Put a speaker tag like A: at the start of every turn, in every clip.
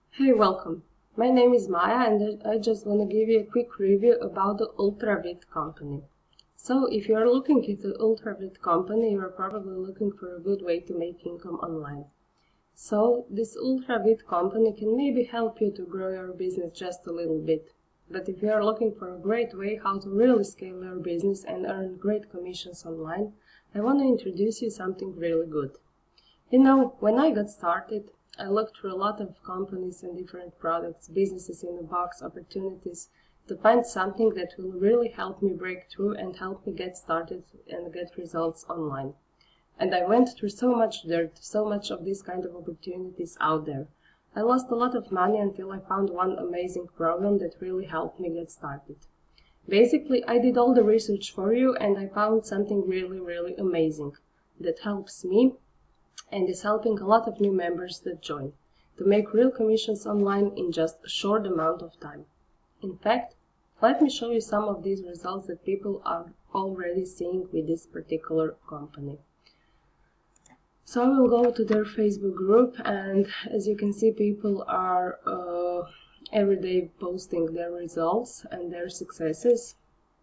A: Hey, welcome. My name is Maya and I just want to give you a quick review about the UltraVid company. So, if you are looking at the UltraVid company, you are probably looking for a good way to make income online. So, this UltraVid company can maybe help you to grow your business just a little bit. But if you are looking for a great way how to really scale your business and earn great commissions online, I want to introduce you something really good. You know, when I got started, I looked through a lot of companies and different products, businesses in a box, opportunities, to find something that will really help me break through and help me get started and get results online. And I went through so much dirt, so much of these kind of opportunities out there. I lost a lot of money until I found one amazing program that really helped me get started. Basically, I did all the research for you and I found something really amazing that helps me and is helping a lot of new members that join to make real commissions online in just a short amount of time. In fact, let me show you some of these results that people are already seeing with this particular company. So I will go to their Facebook group, and as you can see, people are every day posting their results and their successes.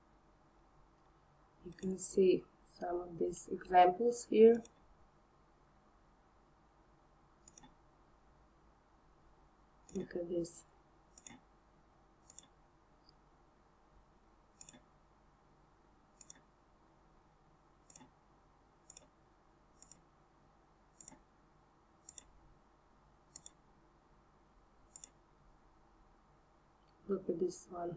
A: You can see some of these examples here. Look at this. Look at this one.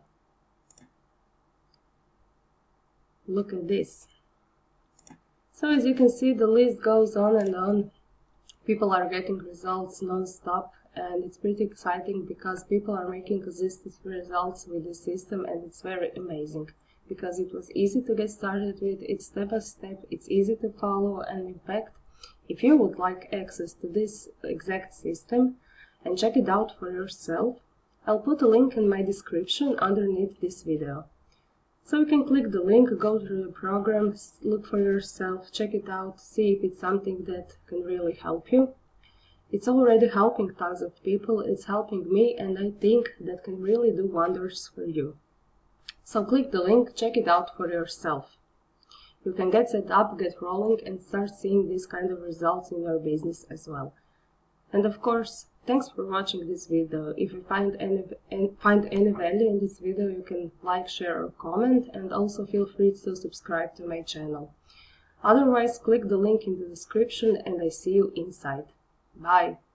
A: Look at this. So as you can see, the list goes on and on. People are getting results non-stop, and it's pretty exciting because people are making consistent results with the system, and it's very amazing because it was easy to get started with, it's step by step, it's easy to follow, and in fact, if you would like access to this exact system and check it out for yourself, I'll put a link in my description underneath this video. So you can click the link, go through the program, look for yourself, check it out, see if it's something that can really help you. It's already helping tons of people, it's helping me, and I think that can really do wonders for you. So click the link, check it out for yourself. You can get set up, get rolling, and start seeing these kind of results in your business as well. And of course, thanks for watching this video. If you find any value in this video, you can like, share or comment, and also feel free to subscribe to my channel. Otherwise, click the link in the description and I see you inside. Bye!